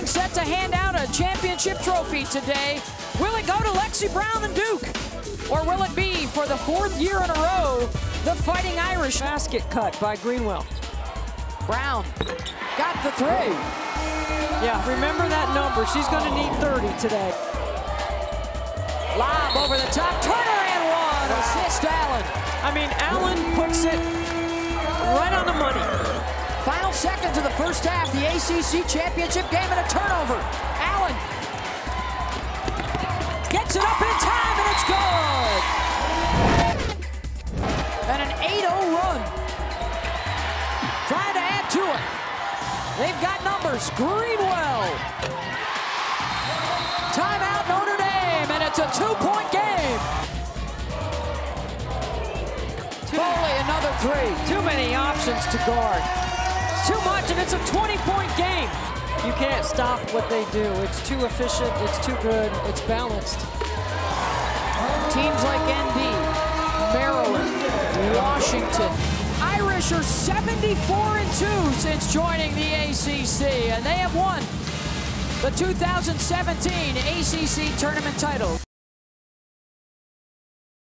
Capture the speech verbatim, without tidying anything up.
getting set to hand out a championship trophy today. Will it go to Lexie Brown and Duke? Or will it be, for the fourth year in a row, the Fighting Irish? Basket cut by Greenwell. Brown got the three. Yeah, remember that number. She's going to need thirty today. Lob over the top. Turner and one. Wow. Assist Allen. I mean, Allen puts it right on the money. Final seconds of the first half. The A C C championship game and a turnover. Allen gets it up in time, and it's good. And an eight oh run. Trying to add to it. They've got numbers. Greenwell. Timeout Notre Dame, and it's a two-point game. Boley, another three. Too many options to guard. It's too much, and it's a twenty-point game. You can't stop what they do. It's too efficient, it's too good, it's balanced. Teams like N D, Maryland, Washington. Irish are seventy-four and two since joining the A C C, and they have won the two thousand seventeen A C C Tournament title.